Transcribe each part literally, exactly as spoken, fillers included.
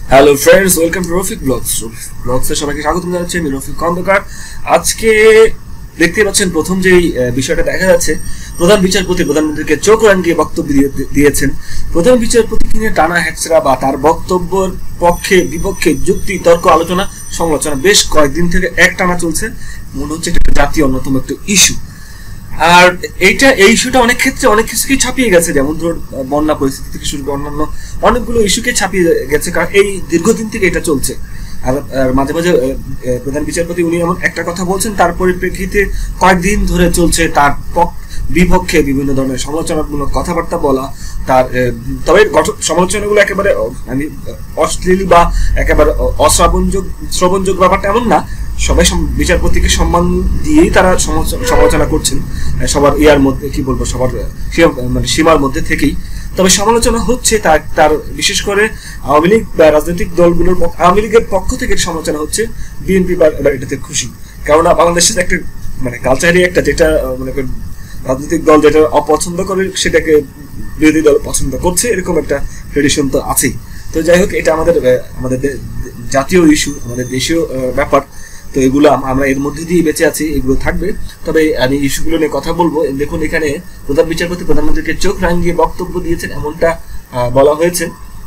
Hello friends, welcome to Rafiq blogs. ব্লগসে সবাইকে স্বাগতম জানাচ্ছি। আমি রফিক খন্দকার। আজকে দেখতে পাচ্ছেন প্রথম যেই বিষয়টা দেখা যাচ্ছে, প্রধান বিচারপতি প্রধানমন্ত্রীকে চোখ রাঙিয়ে বক্তব্য দিয়েছেন। প্রধান বিচারপতি নিয়ে টানা হেঁচড়া বা তার বক্তব্যের পক্ষে বিপক্ষে যুক্তি তর্ক আলোচনা সমালোচনা বেশ কয়েকদিন থেকে এক টানা চলছে। মনে হচ্ছে এটা জাতীয় অন্যতম একটা ইস্যু। আর এইটা এই ইস্যুটা অনেক ক্ষেত্রে অনেক কিছুকে ছাপিয়ে গেছে, যেমন ধরুন বন্যা পরিস্থিতি থেকে শুরু করে অন্যান্য অনেকগুলো ইস্যুকে ছাপিয়ে গেছে, কারণ এই দীর্ঘদিন থেকে এটা চলছে। আর মাঝে মাঝে প্রধান বিচারপতি উনি এমন একটা কথা বলছেন, তার পরিপ্রেক্ষিতে কয়েকদিন ধরে চলছে তার বিপক্ষে বিভিন্ন ধরনের সমালোচনামূলক কথাবার্তা বলা। তার তবে সমালোচনাগুলো একেবারে আমি অশ্লীল বা একেবারে অশ্রাবণযোগ শ্রবণযোগ ব্যাপারটা এমন না। সবাই বিচারপতিকে সম্মান দিয়েই তারা সমালোচনা করছেন, সবার ইয়ার মধ্যে কি বলবো সবার মানে সীমার মধ্যে থেকেই। তবে সমালোচনা হচ্ছে তার তার বিশেষ করে আওয়ামী লীগ বা রাজনৈতিক দলগুলোর আওয়ামী লীগের পক্ষ থেকে সমালোচনা হচ্ছে। বিএনপি বা এটাতে খুশি, কেননা বাংলাদেশের একটা মানে কালচারই একটা, যেটা মানে রাজনৈতিক দল যেটা অপছন্দ করে সেটাকে বিরোধী দল পছন্দ করছে, এরকম একটা ট্রেডিশন তো আছেই। তো যাই হোক, এটা আমাদের আমাদের জাতীয় ইস্যু, আমাদের দেশীয় ব্যাপার। তো এগুলো আমরা এর মধ্যে দিয়ে বেঁচে আছি, এগুলো থাকবে। তবে আমি ইস্যুগুলো নিয়ে কথা বলবো। দেখুন, এখানে প্রধান বিচারপতি প্রধানমন্ত্রীকে চোখ রাঙিয়ে বক্তব্য দিয়েছেন, এমনটা বলা হয়েছে।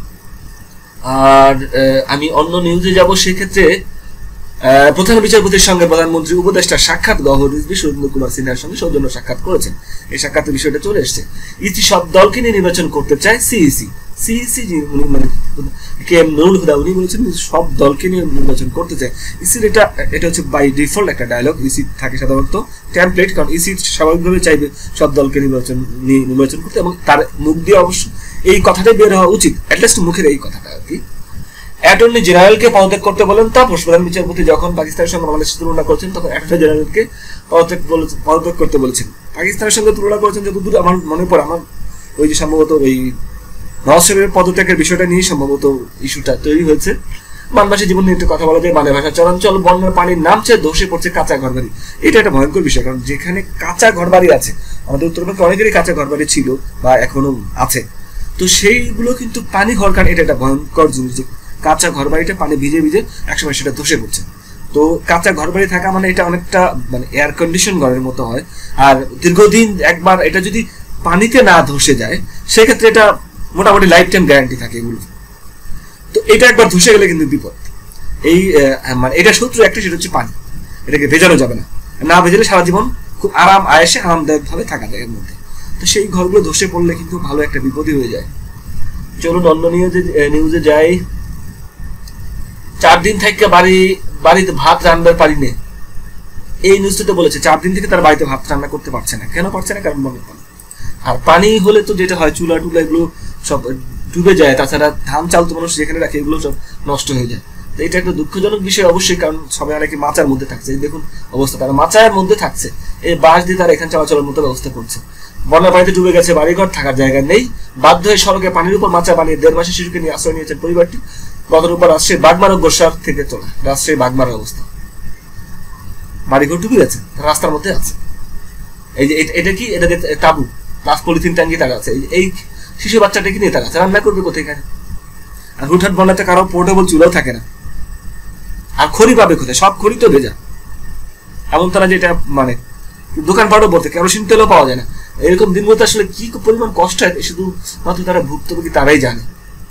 আর আমি অন্য নিউজে যাব। সেক্ষেত্রে প্রধান বিচারপতির সঙ্গে প্রধানমন্ত্রী উপদেষ্টার সাক্ষাৎ গভর্নর রিজভী সুরেন্দ্র কুমার সিনহার সঙ্গে সৌজন্য সাক্ষাৎ করেছেন। এই সাক্ষাতের বিষয়টা চলে এসছে। ইসি সব দলকে নিয়ে নির্বাচন করতে চায়। সিইসি সিইসি মানে কে এম নুরুল হুদা উনি বলেছেন সব দলকে নিয়ে নির্বাচন করতে চায়। ইসির এটা এটা হচ্ছে বাই ডিফল্ট একটা ডায়লগ। ইসি থাকে সাধারণত টেমপ্লেট, কারণ ইসি স্বাভাবিকভাবে চাইবে সব দলকে নির্বাচন নিয়ে নির্বাচন করতে, এবং তার মুখ দিয়ে অবশ্য এই কথাটাই বের হওয়া উচিত, অ্যাটলিস্ট মুখের এই কথাটা আর কি। অ্যাটর্নি জেনারেলকে পদত্যাগ করতে বলেন তাপস। প্রধান বিচারপতি যখন পাকিস্তানের সঙ্গে বাংলাদেশের তুলনা করছেন, তখন অ্যাটর্নি জেনারেলকে পদত্যাগ পদত্যাগ করতে বলেছেন। পাকিস্তানের সঙ্গে তুলনা করেছেন যতদূর আমার মনে পড়ে, আমার ওই যে সম্ভবত ওই নওয়াজ শরীফের পদত্যাগের বিষয়টা নিয়ে সম্ভবত ইস্যুটা তৈরি হয়েছে। বানবাসী জীবন নিয়ে একটু কথা বলা যায়। বাংলা ভাষা চরাঞ্চল বন্যার পানির নামছে, ধসে পড়ছে কাঁচা ঘরবাড়ি। এটা একটা ভয়ঙ্কর বিষয়, কারণ যেখানে কাঁচা ঘরবাড়ি আছে, আমাদের উত্তরবঙ্গে অনেকেরই কাঁচা ঘরবাড়ি ছিল বা এখনো আছে, তো সেইগুলো কিন্তু পানি ঘর, কারণ এটা একটা ভয়ঙ্কর জিনিস যে কাঁচা ঘরবাড়িটা পানি ভিজে ভিজে একসময় সেটা ধসে পড়ছে। তো কাঁচা ঘরবাড়ি থাকা মানে এটা অনেকটা মানে এয়ার কন্ডিশন ঘরের মতো হয়। আর দীর্ঘদিন একবার এটা যদি পানিতে না ধসে যায়, সেক্ষেত্রে এটা মোটামুটি লাইফ টাইম গ্যারান্টি থাকে এগুলো। তো এটা একবার ধসে গেলে কিন্তু বিপদ। এই মানে এটা শত্রু একটা, সেটা হচ্ছে পানি। এটাকে ভেজানো যাবে না, না ভেজালে সারা জীবন খুব আরাম আয়েসে আরামদায়ক ভাবে থাকা যায় এর মধ্যে। তো সেই ঘরগুলো ধসে পড়লে কিন্তু ভালো একটা বিপদই হয়ে যায়। চলুন অন্য নিউজে নিউজে যাই। চার দিন থেকে বাড়ি বাড়িতে ভাত রান্নার পারি নে, এই নিউজটাতে বলেছে চার দিন থেকে তার বাড়িতে ভাত রান্না করতে পারছে না। কেন পারছে না? কারণ বন্যার পানি। আর পানি হলে তো যেটা হয়, চুলা টুলা এগুলো সব ডুবে যায়। তাছাড়া ধান চাল তো মানুষ যেখানে রাখে এগুলো সব নষ্ট হয়ে যায়। তো এটা একটা দুঃখজনক বিষয় অবশ্যই, কারণ সবাই অনেকে মাচার মধ্যে থাকছে। দেখুন অবস্থা, তারা মাচার মধ্যে থাকছে, এই বাঁশ দিয়ে তারা এখানে চলাচলের মতো ব্যবস্থা করছে। বন্যা পানিতে ডুবে গেছে, বাড়িঘর, থাকার জায়গা নেই। বাধ্য হয়ে সড়কে পানির উপর মাচা বানিয়ে দেড় মাসের শিশুকে নিয়ে আশ্রয় নিয়েছেন পরিবারটি। গতর উপর রাজশাহী বাগমারা গোসার থেকে তোলা রাজশাহী বাগমারার অবস্থা। বাড়িঘর ডুবে গেছে, রাস্তার মধ্যে আছে। এই যে এটা কি, এটা তাবু প্লাস পলিথিন টাঙ্গিয়ে তারা আছে। এই শিশু বাচ্চাটাকে নিয়ে তারা আছে, রান্না করবে কোথায় এখানে? আর হুটহাট বন্যাতে কারো পোর্টেবল চুলাও থাকে না। আর খড়ি পাবে কোথায়? সব খড়ি তো ভেজা। এমন তারা যেটা মানে দোকানপাটও বলতে কেরোসিন তেলও পাওয়া যায় না। এরকম দিনগুলোতে আসলে কি পরিমাণ কষ্ট হয় শুধু মাত্র তারা ভুক্তভোগী তারাই জানে।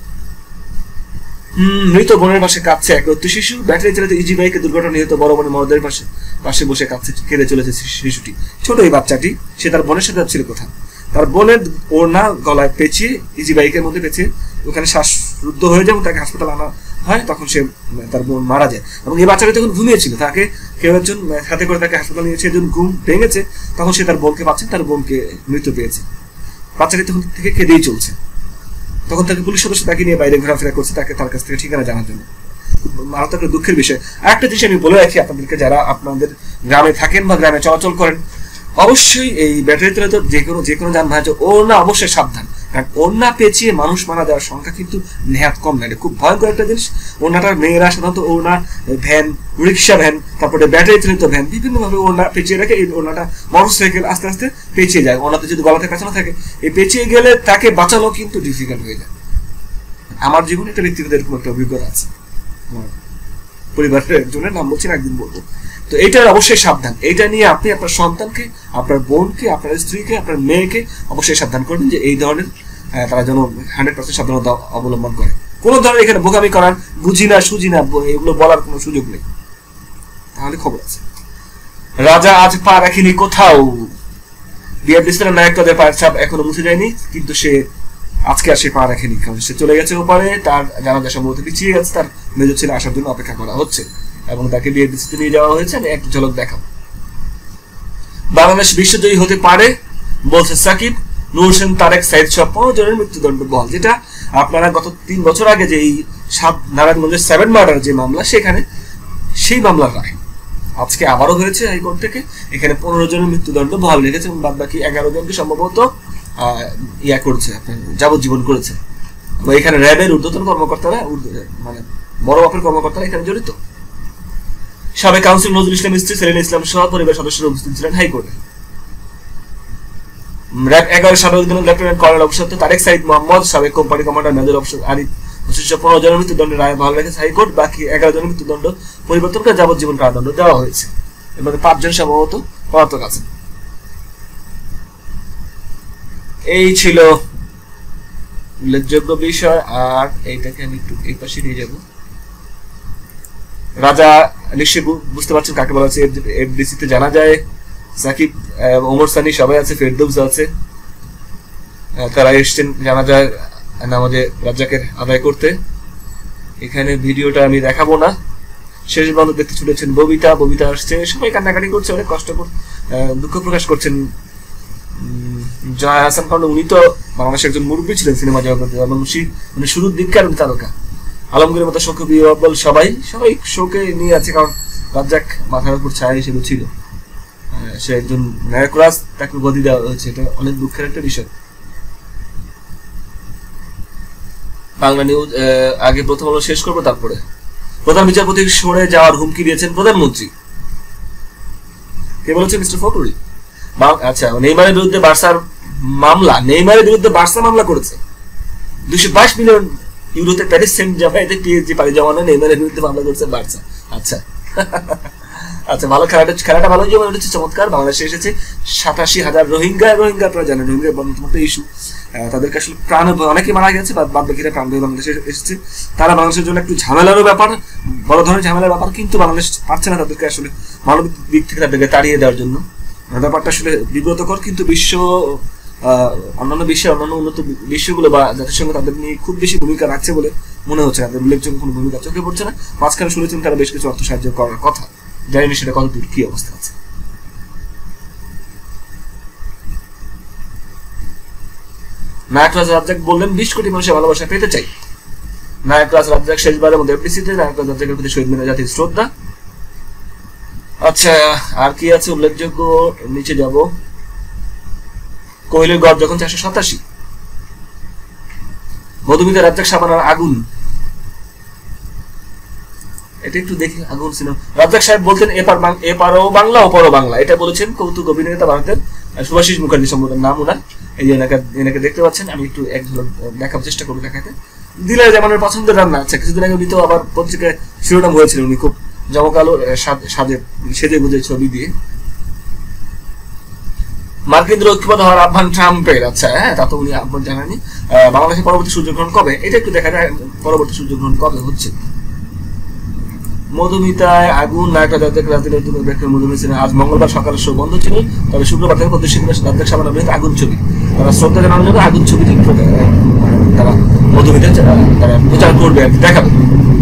হম মৃত বোনের পাশে কাঁদছে এক রত্তি শিশু। ব্যাটারি চালিত ইজি বাইকে দুর্ঘটনা নিহত বড় বোনের মরদের পাশে পাশে বসে কাঁদছে, কেঁদে চলেছে শিশুটি। ছোট এই বাচ্চাটি, সে তার বোনের সাথে যাচ্ছিল কোথাও। তার বোনের ওড়না গলায় পেঁচিয়ে ইজি বাইকের মধ্যে পেঁচিয়ে ওখানে শ্বাসরুদ্ধ হয়ে যায় এবং তাকে হাসপাতাল আনা হয়। তখন সে তার বোন মারা যায় এবং এই বাচ্চাটি তখন ঘুমিয়েছিল। তাকে কেউ একজন হাতে করে তাকে হাসপাতাল নিয়েছে। একজন ঘুম ভেঙেছে, তখন সে তার বোনকে পাচ্ছে, তার বোনকে মৃত পেয়েছে। বাচ্চাটি তখন থেকে কেঁদেই চলছে। তখন তাকে পুলিশ সদস্য তাকে নিয়ে বাইরে ঘোরাফেরা করছে, তাকে তার কাছ থেকে ঠিকানা জানার জন্য। মারাত্মক একটা দুঃখের বিষয়। আর একটা জিনিস আমি বলে রাখি আপনাদেরকে, যারা আপনাদের গ্রামে থাকেন বা গ্রামে চলাচল করেন, অবশ্যই এই ব্যাটারি চালিত যে কোনো যে কোনো যানবাহন ওড়না অবশ্যই সাবধান, কারণ ওড়না পেঁচিয়ে মানুষ মারা যাওয়ার সংখ্যা কিন্তু নেহাত কম না। এটা খুব ভয়ঙ্কর একটা জিনিস। ওড়নাটার মেয়েরা সাধারণত ওড়না ভ্যান, রিক্সা ভ্যান, তারপরে ব্যাটারি চালিত ভ্যান বিভিন্নভাবে ওড়না পেঁচিয়ে রাখে। এই ওড়নাটা মোটর সাইকেল আস্তে আস্তে পেঁচিয়ে যায়। ওড়নাতে যদি গলাতে পেঁচানো থাকে, এই পেঁচিয়ে গেলে তাকে বাঁচানো কিন্তু ডিফিকাল্ট হয়ে যায়। আমার জীবনে একটা ব্যক্তিগত এরকম একটা অভিজ্ঞতা আছে, আমার পরিবারের একজনের নাম বলছি না, একদিন বলবো। তো এইটার অবশ্যই সাবধান, এইটা নিয়ে আপনি আপনার সন্তানকে, আপনার বোনকে, আপনার স্ত্রীকে, আপনার মেয়েকে অবশ্যই সাবধান করবেন যে এই ধরনের তারা যেন হান্ড্রেড পার্সেন্ট সাবধানতা অবলম্বন করে। কোনো ধরনের এখানে বোকামি করার, বুঝি না সুঝি না এগুলো বলার কোনো সুযোগ নেই, তাহলে খবর আছে। রাজা আজ পা রাখেনি কোথাও, বিএফডিসির নায়ক তাদের পায়ের ছাপ এখনো মুছে যায়নি, কিন্তু সে আজকে আর সে পা রাখেনি, কারণ সে চলে গেছে ওপারে, তার জানাজা সম্ভবত পিছিয়ে গেছে, তার মেজর ছেলে আসার জন্য অপেক্ষা করা হচ্ছে এবং তাকে বিএফডিসিতে নিয়ে যাওয়া হয়েছে। আমি এক ঝলক দেখাবো। বাংলাদেশ বিশ্বজয়ী হতে পারে বলছে সাকিব, নূর হোসেন, তারেক, সাইদ সহ পনেরো জনের মৃত্যুদণ্ড বহাল। যেটা আপনারা গত তিন বছর আগে যে এই সাত নারায়ণগঞ্জের সেভেন মার্ডার যে মামলা, সেখানে সেই মামলার রায় আজকে আবারও হয়েছে হাইকোর্ট থেকে। এখানে পনেরো জনের মৃত্যুদণ্ড বহাল রেখেছে এবং বাদ বাকি এগারো জনকে সম্ভবত ইয়া করেছে, যাবজ্জীবন করেছে। এখানে র্যাবের ঊর্ধ্বতন কর্মকর্তারা, মানে বড় মাপের কর্মকর্তারা এখানে জড়িত। সাবেক কাউন্সিলর নজরুল ইসলাম স্ত্রী সেলিনা ইসলাম সহ পরিবার সদস্যরা উপস্থিত ছিলেন হাইকোর্টে। র্যাব এগারো সাবেক লেফটেন্যান্ট কর্নেল অবসর তারেক সাইদ মোহাম্মদ, সাবেক কোম্পানি কমান্ডার মেজর অবসর আরিফ শীর্ষ পনেরো জনের মৃত্যুদণ্ডের রায় বহাল রেখেছে হাইকোর্ট। বাকি এগারো জনের মৃত্যুদণ্ড পরিবর্তন করে যাবজ্জীবন কারাদণ্ড দেওয়া হয়েছে। এর মধ্যে পাঁচজন সম্ভবত পলাতক আছেন। এই ছিল উল্লেখযোগ্য বিষয়। আর এইটাকে আমি একটু এই পাশে নিয়ে যাব। রাজা নিশ্চয়ই বুঝতে পারছেন কাকে বলা হচ্ছে। এফডিসিতে জানা যায় সাকিব, ওমর সানি সবাই আছে, ফেরদৌস আছে, তারা এসছেন জানা যায় নামাজে রাজ্জাকের আদায় করতে। এখানে ভিডিওটা আমি দেখাবো না। শেষ বন্ধ দেখতে ছুটেছেন ববিতা, ববিতা আসছে, সবাই কান্নাকাটি করছে, অনেক কষ্ট করে দুঃখ প্রকাশ করছেন। জয়া হাসান খান, উনি তো বাংলাদেশের একজন মুরব্বী ছিলেন সিনেমা জগতে এবং উনি শুরুর দিককার তারকা। আলমগীরের মতো শোক বিহ্বল, সবাই সবাই শোকে নিয়ে আছে, কারণ রাজ্জাক মাথার উপর ছায়া হিসেবে ছিল। সে একজন নায়করাজ, তাকে গদি দেওয়া হয়েছে, এটা অনেক দুঃখের একটা বিষয়। বাংলা নিউজ আগে প্রথম আলো শেষ করবো, তারপরে প্রধান বিচারপতি সরে যাওয়ার হুমকি দিয়েছেন প্রধানমন্ত্রী। কে বলেছে? মিস্টার ফখরুল। আচ্ছা, নেইমারের বিরুদ্ধে বার্সার মামলা, নেইমারের বিরুদ্ধে বার্সা মামলা করেছে দুইশো বাইশ মিলিয়ন ইউরোতে প্যারিস সেন্ট জার্মাইতে পিএসজি পাড়ি জমানো নেইমারের বিরুদ্ধে মামলা করেছে বার্সা। আচ্ছা আচ্ছা, ভালো খেলাটা খেলাটা ভালো যে মনে হচ্ছে চমৎকার। বাংলাদেশে এসেছে সাতাশি হাজার রোহিঙ্গা। রোহিঙ্গা আপনারা জানেন, রোহিঙ্গা বর্তমান ইস্যু, তাদেরকে আসলে প্রাণ অনেকে মারা গেছে, বাদ বাকিরা প্রাণ ভয়ে বাংলাদেশে এসেছে। তারা বাংলাদেশের জন্য একটু ঝামেলারও ব্যাপার, বড় ধরনের ঝামেলার ব্যাপার, কিন্তু বাংলাদেশ পারছে না তাদেরকে আসলে মানবিক দিক থেকে তাদেরকে তাড়িয়ে দেওয়ার জন্য। ব্যাপারটা আসলে বিব্রতকর, কিন্তু বিশ্ব অন্যান্য বিশ্বের অন্যান্য উন্নত বিশ্বগুলো বা জাতিসংঘ তাদের নিয়ে খুব বেশি ভূমিকা রাখছে বলে মনে হচ্ছে না, তাদের উল্লেখযোগ্য কোনো ভূমিকা চোখে পড়ছে না। মাঝখানে শুনেছেন তারা বেশ কিছু অর্থ সাহায্য করার কথা, জানি না সেটা কতদূর কি অবস্থা আছে। নায়করাজ রাজ্জাক বললেন বিশ কোটি মানুষের ভালোবাসা পেতে চাই। নায়করাজ রাজ্জাক শেষবারের মধ্যে এফডিসিতে নায়করাজ রাজ্জাকের প্রতি শহীদ মিনার জাতির শ্রদ্ধা। আচ্ছা, আর কি আছে উল্লেখযোগ্য? নিচে যাব। কোহলির গড় যখন চারশো সাতাশি। মধুমিতা রাজ্জাক সাবানার আগুন, এটা একটু দেখি। আগুন সিনেমা রাজ্জাক সাহেব বলতেন এপার এপারও বাংলা ওপারও বাংলা, এটা বলেছেন কৌতুক অভিনেতা ভারতের সুভাষিস মুখার্জি সম্বোধন নাম ওনার। এই যে এনাকে এনাকে দেখতে পাচ্ছেন, আমি একটু এক ঝলক দেখার চেষ্টা করবো দেখাতে। দিলার জামানের পছন্দের রান্না। আচ্ছা, কিছুদিন আগে উনি তো আবার পত্রিকায় শিরোনাম হয়েছিল, উনি খুব জমকালো সাজে সেজে গুজে ছবি দিয়ে। মার্কিন ঐক্যবদ্ধ হওয়ার আহ্বান ট্রাম্পের। আচ্ছা, হ্যাঁ, তা তো উনি আহ্বান জানাননি। বাংলাদেশের পরবর্তী সূর্যগ্রহণ কবে, এটা একটু দেখা যায়, পরবর্তী সূর্যগ্রহণ কবে হচ্ছে। মধুমিতায় আগুন, নায়করা যাদের রাজনীতি মধুমিতা আজ মঙ্গলবার সকালে শো বন্ধ ছিল, তবে শুক্রবার থেকে প্রদর্শিত রাজ্জাক সাবানা অভিনীত আগুন ছবি তারা শ্রদ্ধা জানানোর জন্য আগুন ছবিটি তারা মধুমিতা তারা প্রচার করবে আর দেখাবে।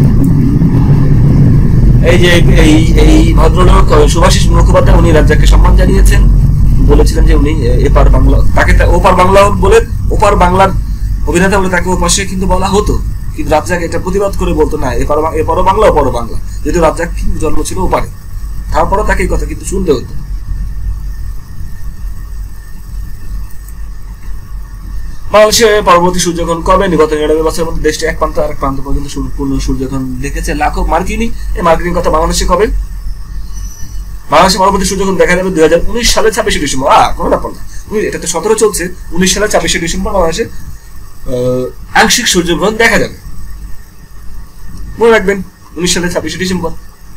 এই যে এই এই ভদ্রলোক সুভাষিস মুখোপাধ্যায়, উনি রাজ্জাককে সম্মান জানিয়েছেন, বলেছিলেন যে উনি এপার বাংলা, তাকে ওপার বাংলা বলে, ওপার বাংলার অভিনেতা বলে তাকে ওপাশে কিন্তু বলা হতো, কিন্তু রাজ্জাক এটা প্রতিবাদ করে বলতো না এপার এপারও বাংলা ওপারও বাংলা, যেহেতু রাজ্জাক কিন্তু জন্ম ছিল ওপারে, তারপরও তাকে এই কথা কিন্তু শুনতে হতো। বাংলাদেশে পরবর্তী সূর্যগ্রহণ কবে? গত নিরানব্বই বছরের মধ্যে দেশটি এক প্রান্ত আর এক প্রান্ত পর্যন্ত পূর্ণ সূর্যগ্রহণ দেখেছে লাখো মার্কিনী। এই মার্কিনী কথা বাংলাদেশে কবে? বাংলাদেশে পরবর্তী সূর্যগ্রহণ দেখা যাবে দুই হাজার উনিশ সালে ছাব্বিশে ডিসেম্বর। আহ কোনো ব্যাপার না, এটা তো সতেরো চলছে, উনিশ সালে ছাব্বিশে ডিসেম্বর বাংলাদেশে আংশিক সূর্যগ্রহণ দেখা যাবে। মনে রাখবেন উনিশ সালে ছাব্বিশে ডিসেম্বর।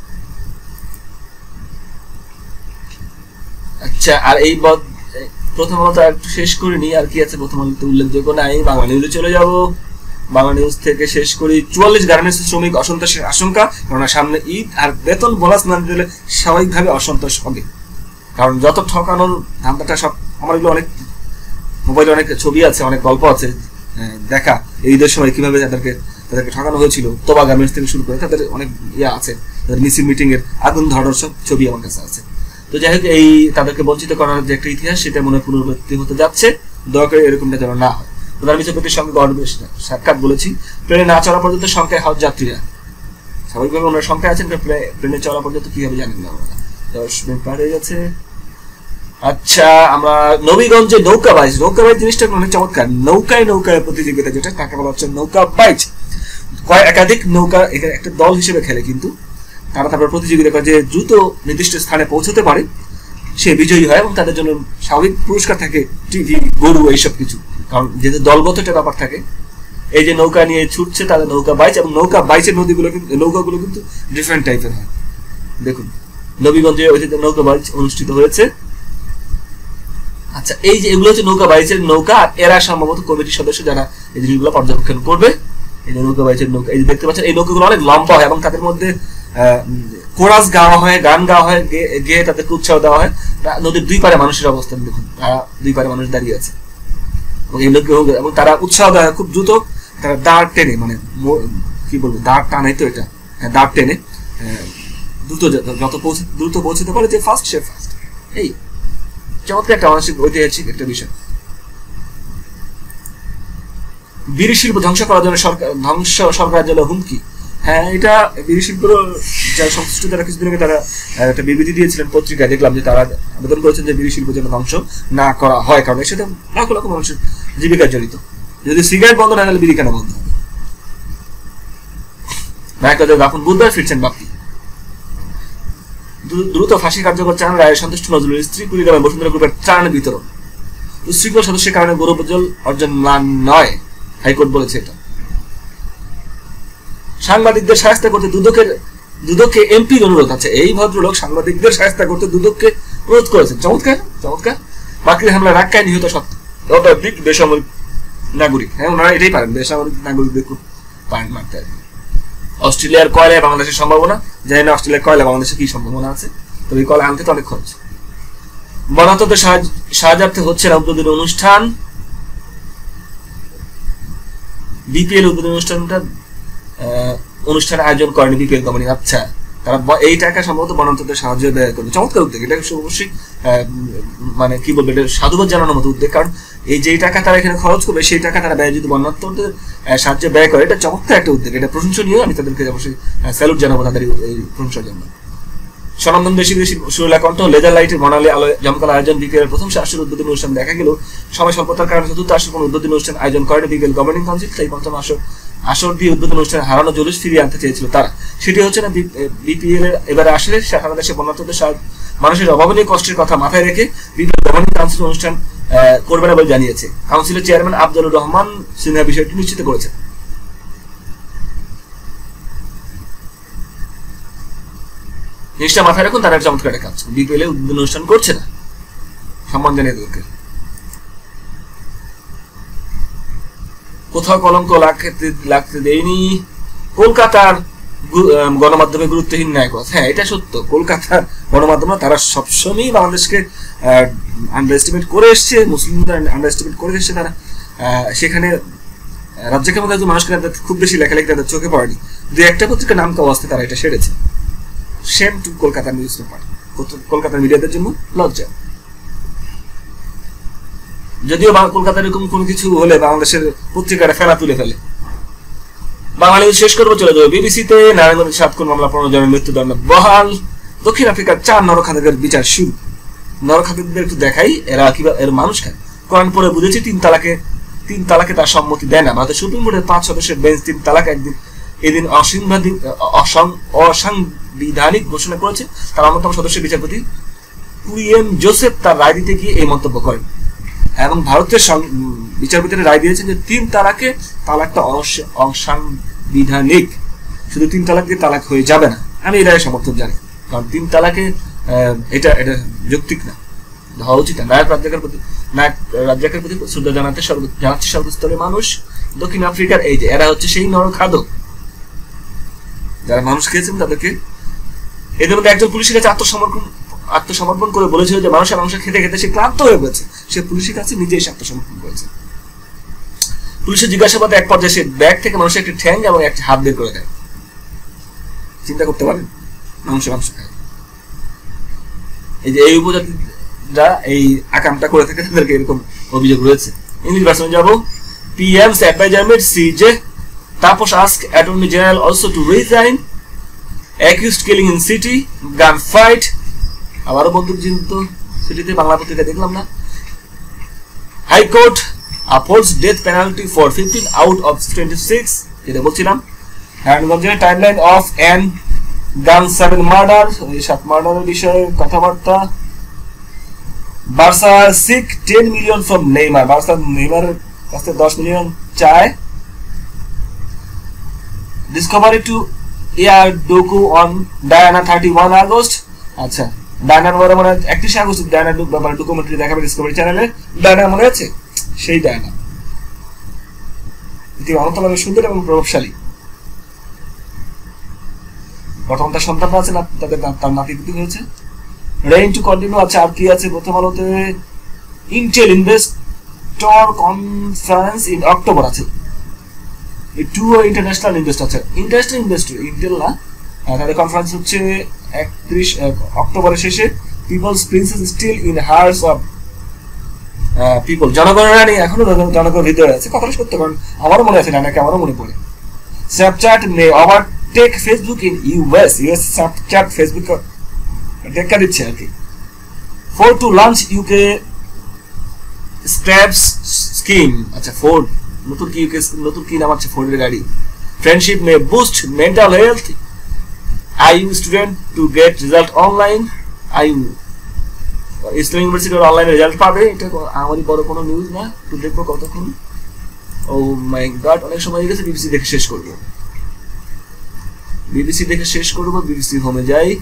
আচ্ছা, আর এই প্রথম আলোটা একটু শেষ করে নিই, আর কি আছে প্রথম আলোতে উল্লেখযোগ্য নাই। বাংলা নিউজে চলে যাব। বাংলা নিউজ থেকে শেষ করি। চুয়াল্লিশ গার্মেন্টস শ্রমিক অসন্তোষের আশঙ্কা, কারণ সামনে ঈদ আর বেতন বোনাস না দিলে স্বাভাবিকভাবে অসন্তোষ হবে। কারণ যত ঠকানোর ধান্দাটা সব, আমার এগুলো অনেক মোবাইলে অনেক ছবি আছে, অনেক গল্প আছে দেখা এই ঈদের সময় কিভাবে তাদেরকে তাদেরকে ঠকানো হয়েছিল। তোবা গার্মেন্টস থেকে শুরু করে তাদের অনেক ইয়ে আছে, তাদের মিছিল মিটিং এর আগুন ধরানোর সব ছবি আমার কাছে আছে। তো যাই হোক, এই তাদেরকে বঞ্চিত করার যে একটা ইতিহাস, সেটা মনে পুনরাবৃত্তি হতে যাচ্ছে। দয়া করে এরকমটা যেন না হয়। প্রধান বিচারপতির সঙ্গে গণমাধ্যমের সাক্ষাৎ বলেছি, প্লেনে না চলা পর্যন্ত সংখ্যায় হজ যাত্রীরা স্বাভাবিকভাবে ওনারা সংখ্যায় আছেন, প্লেনে চলা পর্যন্ত কিভাবে জানেন না আমরা। দশ মিনিট পার হয়ে গেছে। আচ্ছা, আমরা নবীগঞ্জে নৌকা বাইচ, নৌকা বাইচ জিনিসটা অনেক চমৎকার। নৌকায় নৌকায় প্রতিযোগিতা, যেটা তাকে বলা হচ্ছে নৌকা বাইচ। কয় একাধিক নৌকা এখানে একটা দল হিসেবে খেলে, কিন্তু তারা তারপর প্রতিযোগিতা করে যে দ্রুত নির্দিষ্ট স্থানে পৌঁছতে পারে সে বিজয়ী হয়, এবং তাদের জন্য স্বাভাবিক পুরস্কার থাকে টিভি, গরু, এইসব কিছু। কারণ যেহেতু দলগত একটা ব্যাপার থাকে, এই যে নৌকা নিয়ে ছুটছে তাদের নৌকা বাইচ, এবং নৌকা বাইচের নদীগুলো কিন্তু নৌকাগুলো কিন্তু ডিফারেন্ট টাইপের হয়। দেখুন, নবীগঞ্জে ওই নৌকা বাইচ অনুষ্ঠিত হয়েছে। আচ্ছা, এই যে এগুলো হচ্ছে নৌকা বাইচের নৌকা, আর এরা সম্ভবত কমিটির সদস্য যারা এই জিনিসগুলো পর্যবেক্ষণ করবে। এই যে নৌকা বাইচের নৌকা, এই যে দেখতে পাচ্ছেন, এই নৌকাগুলো অনেক লম্বা হয় এবং তাদের মধ্যে কোরাস গাওয়া হয়, গান গাওয়া হয়, গেয়ে তাদেরকে উৎসাহ দেওয়া হয়। নদীর দুই পারে মানুষের অবস্থান দেখুন, তারা দুই পারে মানুষ দাঁড়িয়ে আছে এবং তারা উৎসাহ দেওয়া হয় খুব দ্রুত। তারা দাঁড় টেনে, মানে কি বলবো, দাঁড় টানে তো এটা, হ্যাঁ দাঁড় টেনে দ্রুত যত পৌঁছে দ্রুত পৌঁছতে পারে, যে ফার্স্ট সে ফার্স্ট। এই চমৎকার একটা মানসিক ঐতিহাসিক একটা বিষয়। বিড়ি শিল্প ধ্বংস করার জন্য সরকার ধ্বংস সরকারের জন্য হুমকি। হ্যাঁ, এটা বিড়ি শিল্প যারা সংশ্লিষ্ট তারা কিছুদিন আগে তারা একটা বিবৃতি দিয়েছিলেন পত্রিকায়, দেখলাম যে তারা আবেদন করেছেন যে বিড়ি শিল্প যেন ধ্বংস না করা হয়, কারণ এর সাথে লাখ লাখ মানুষের জীবিকা জড়িত। যদি সিগারেট বন্ধ না হলে বিড়ি কেন বন্ধ হবে? এখন বুধবার ফিরছেন বাপ্পি। দ্রুত ফাঁসি কার্যকর চান রায়ে সন্তুষ্ট নজরুলের স্ত্রী। কুড়িগ্রামে বসুন্ধরা গ্রুপের ত্রাণ বিতরণ। উচ্ছৃঙ্খল সদস্যের কারণে গৌরবোজ্জ্বল অর্জন ম্লান নয়, হাইকোর্ট বলেছে এটা। সাংবাদিকদের সাহায্য করতে দুদকের দুদককে এমপির অনুরোধ আছে। এই ভদ্রলোক সাংবাদিকদের সাহায্য করতে দুদককে অনুরোধ করেছেন। চমৎকার চমৎকার। বাকরি হামলা রাক্কায় নিহত শতাধিক বেসামরিক নাগরিক। হ্যাঁ, ওনারা এটাই পারেন, বেসামরিক নাগরিকদের খুব পারেন মারতে। অস্ট্রেলিয়ার কয়লায় বাংলাদেশের সম্ভাবনা, জানি না অস্ট্রেলিয়ার কয়লা বাংলাদেশে কি সম্ভাবনা আছে, তবে এই কয়লা আনতে তো অনেক খরচ। বনাতদের সাহায্যার্থে হচ্ছে না উদ্বোধনী অনুষ্ঠান। বিপিএল উদ্বোধনী অনুষ্ঠানটা অনুষ্ঠান আয়োজন করেনি বিপিএল কোম্পানি। আচ্ছা, তারা এই টাকা সম্ভবত বনান্তদের সাহায্য ব্যয় করবে। চমৎকার উদ্যোগ, এটা অবশ্যই মানে কি বলবো, এটা সাধুবাদ জানানোর মতো উদ্যোগ। কারণ এই যে টাকা তারা এখানে খরচ করবে, সেই টাকা তারা ব্যয় যদি বন্যার্থদের সাহায্যে ব্যয় করে, এটা চমৎকার একটা উদ্যোগ, এটা প্রশংসনীয়। আমি তাদেরকে অবশ্যই স্যালুট জানাবো তাদের এই প্রশংসার জন্য। সনাতন দেশি দেশি সুরেলা কণ্ঠ, লেজার লাইটের মনালী আলোয় জমকালো আয়োজন। বিপিএল প্রথম আসর উদ্বোধনী অনুষ্ঠান দেখা গেল সময় স্বল্পতার কারণে চতুর্থ আসর কোনো উদ্বোধনী অনুষ্ঠান আয়োজন করেনি বিপিএল গভর্নিং কাউন্সিল। তাই পঞ্চম আসর আসর দিয়ে উদ্বোধনী অনুষ্ঠানে হারানো জলুস ফিরিয়ে আনতে চেয়েছিল তারা। সেটি হচ্ছে না বিপিএল এর এবারে আসলে সারা দেশে বন্যার্থদের মানুষের অভাবনীয় কষ্টের কথা মাথায় রেখে বিপিএল গভর্নিং কাউন্সিল অনুষ্ঠান করবে না বলে জানিয়েছে। কাউন্সিলের চেয়ারম্যান আফজালুর রহমান সিনহা বিষয়টি নিশ্চিত করেছেন। জিনিসটা মাথায় রাখুন, তারা চমৎকার একটা কাজ বিপিএল এ উদ্বোধনী অনুষ্ঠান করছে না, সম্মান জানিয়ে তাদেরকে। কোথাও কলঙ্ক লাগতে লাগতে দেয়নি কলকাতার গণমাধ্যমে গুরুত্বহীন নায়ক। হ্যাঁ, এটা সত্য। কলকাতার গণমাধ্যম তারা সবসময় বাংলাদেশকে আন্ডার এস্টিমেট করে এসছে, মুসলিমরা আন্ডার এস্টিমেট করে এসছে। তারা সেখানে রাজ্যের মধ্যে মানুষকে খুব বেশি লেখালেখি তাদের চোখে পড়েনি। দু একটা পত্রিকার নাম কাও আসতে তারা এটা সেরেছে। সেম টু কলকাতার নিউজ পেপার, কলকাতার মিডিয়াদের জন্য লজ্জা। যদিও কলকাতার এরকম কোনো কিছু হলে বাংলাদেশের পত্রিকারা ফেলা তুলে ফেলে। বাঙালি শেষ করবো, চলে যাবে বিবিসিতে। নারায়ণগঞ্জের সাত কোন মামলা পনেরো জনের মৃত্যুদণ্ড বহাল। দক্ষিণ আফ্রিকার চার নরখাতকের বিচার শুরু। নরখাতকদের একটু দেখাই এরা কি এর মানুষ খায়। কোরআন পড়ে বুঝেছি তিন তালাকে তিন তালাকে তার সম্মতি দেয় না। ভারতের সুপ্রিম কোর্টের পাঁচ সদস্যের বেঞ্চ তিন তালাক একদিন এদিন অসাংবিধানিক অসাংবিধানিক ঘোষণা করেছে। তার অন্যতম সদস্য বিচারপতি কুরিয়েন জোসেফ তার রায় দিতে গিয়ে এই মন্তব্য করেন। এবং ভারতের বিচারপতিরা রায় দিয়েছেন যে তিন তালাকে তালাকটা অসাংবিধানিক। শুধু তিন তালাক দিয়ে তালাক হয়ে যাবে না, আমি এটাই সমর্থন জানি। কারণ তিন তালাকে এটা এটা যৌক্তিক না, হওয়া উচিত না। নায়ক রাজ্জাকের প্রতি নায়ক রাজ্জাকের প্রতি শ্রদ্ধা জানাতে জানাচ্ছে সর্বস্তরের মানুষ। দক্ষিণ আফ্রিকার এই যে এরা হচ্ছে সেই নরখাদক যারা মানুষ খেয়েছেন তাদেরকে। এদের মধ্যে একজন পুলিশের কাছে আত্মসমর্পণ আত্মসমর্পণ করে বলেছিল যে মানুষের মাংস খেতে খেতে সে ক্লান্ত হয়ে পড়েছে, সে পুলিশের কাছে নিজে এসে আত্মসমর্পণ করেছে। পুলিশের জিজ্ঞাসাবাদে এক পর্যায়ে সে ব্যাগ থেকে মানুষের একটি ঠ্যাং এবং একটি হাত বের করে দেয়। চিন্তা করতে পারেন, মাংস মাংস খায়। এই যে এই উপজাতিরা এই আকামটা করে থাকে, তাদেরকে এরকম অভিযোগ রয়েছে। ইংলিশ ভার্সনে যাব। PM's adviser made CJ Taposh asked Attorney General also to resign. Accused killing in city, gunfight. আবারও বন্দুক যুদ্ধ সিটিতে, বাংলা পত্রিকা দেখলাম না। High Court upholds death penalty for fifteen out of twenty-six. যেটা বলছিলাম। নারায়ণগঞ্জের timeline of an gun seven murder, এই সাত মার্ডারের বিষয়ে কথাবার্তা। Barca seek ten million from Neymar, Barca নেইমারের কাছ থেকে দশ মিলিয়ন চায়। Discovery to air docu on Diana thirty-one August. আচ্ছা, ডায়নার ব্যাপারে মনে হয় একত্রিশে আগস্ট ডায়নার ব্যাপারে ডকুমেন্টারি দেখাবে ডিসকভারি চ্যানেলে। ডায়না মনে আছে? সেই ডায়না এটি অনন্তভাবে সুন্দর এবং প্রভাবশালী। বর্তমান তার সন্তান আছে না, তাদের তার নাতি পুতি হয়েছে। Rain to continue. আচ্ছা, আর কি আছে প্রথম আলোতে? Intel investor conference in October আছে। টু ইন্টারন্যাশনাল ইনভেস্টর আছে, ইন্টারন্যাশনাল ইনভেস্টর ইন্টেল না, তাদের কনফারেন্স হচ্ছে একত্রিশ অক্টোবরের শেষে। People's princess still in hearts of people, জনগণের রানী এখনো জনগণের হৃদয়ে আছে। কথাটা সত্য, কারণ আমারও মনে আছে, নাকি আমারও মনে পড়ে। Snapchat may overtake Facebook in US, US Snapchat Facebook টেক্কা দিচ্ছে আর কি। Ford to launch UK scraps scheme. আচ্ছা, ফোর্ড নতুন কি নতুন কি নাম আছে ফোর্ডের গাড়ি। Friendship may boost mental health. IU student to get result online. IU ইসলাম ইউনিভার্সিটির অনলাইন রেজাল্ট পাবে, এটা আমারই বড় কোনো নিউজ না। তো দেখবো কতক্ষণ। ও মাই গড, অনেক সময় গেছে। বিবিসি দেখে শেষ করবো, বিবিসি দেখে শেষ করবো। বিবিসি হোমে যাই।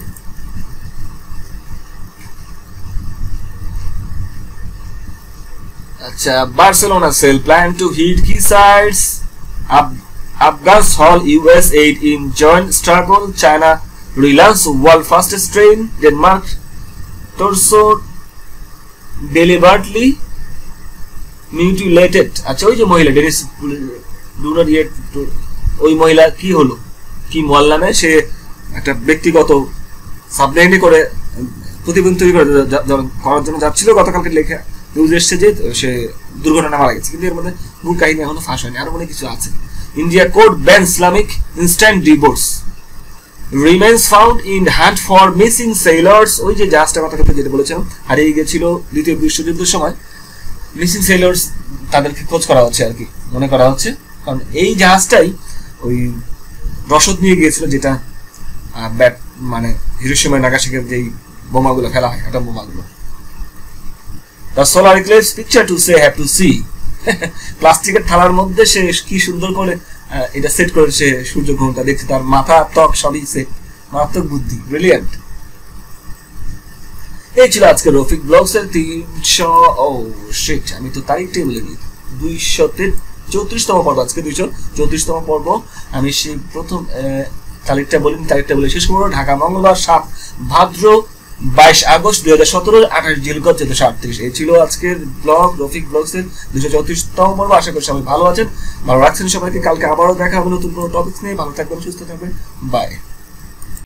আচ্ছা, Barcelona sell plan to hit key sides. Afghans hail US aid in joint struggle. China relaunch world fastest train. Denmark torso deliberately mutilated. আচ্ছা, ওই যে মহিলা ডেনিস ডুনার ইয়ে, ওই মহিলা কি হলো, কি মোয়াল্লামে সে একটা ব্যক্তিগত সাবলাইনে করে প্রতিবেদন তৈরি করে করার জন্য যাচ্ছিল। গতকালকে লেখা নিউজ এসছে যে সে দুর্ঘটনা মারা গেছে, কিন্তু এর মধ্যে মূল কাহিনী এখনো ফাঁস হয়নি, আরো অনেক কিছু আছে। India court ban Islamic instant divorce. Remains found in hunt for missing sailors. ওই যে জাহাজটা কথা কথা যেটা বলেছিলাম হারিয়ে গেছিল দ্বিতীয় বিশ্বযুদ্ধের সময়, মিসিং সেলার্স তাদেরকে খোঁজ করা হচ্ছে আর কি, মনে করা হচ্ছে। কারণ এই জাহাজটাই ওই রসদ নিয়ে গিয়েছিল, যেটা ব্যাট মানে হিরোশিমা নাগাসাকির যেই বোমাগুলো ফেলা হয়, অ্যাটম বোমাগুলো। The solar eclipse picture to say have to see. প্লাস্টিকের থালার মধ্যে সে কি সুন্দর করে এটা সেট করেছে সূর্যগ্রহণটা দেখতে, তার মাথা ত্বক সবই সে মারাত্মক বুদ্ধি, ব্রিলিয়ান্ট। এই ছিল আজকে রফিক ব্লগস এর তিনশো ও শিট আমি তো তারিখটাই বলে দিই দুইশো চৌত্রিশতম পর্ব, আজকে দুইশো চৌত্রিশতম পর্ব। আমি সেই প্রথম তারিখটা বলিনি, তারিখটা বলে শেষ করবো। ঢাকা মঙ্গলবার সাত ভাদ্র বাইশ আগস্ট দুই হাজার সতেরো আঠাশ জিলগত চোদ্দশো আটত্রিশ। এই ছিল আজকের ব্লগ রফিক ব্লগস এর দুইশো চৌত্রিশতম পর্ব। আশা করি সবাই ভালো আছেন, ভালো রাখছেন সবাইকে। কালকে আবারও দেখা হবে নতুন কোনো টপিক নিয়ে। ভালো থাকবেন, সুস্থ থাকবেন, বাই।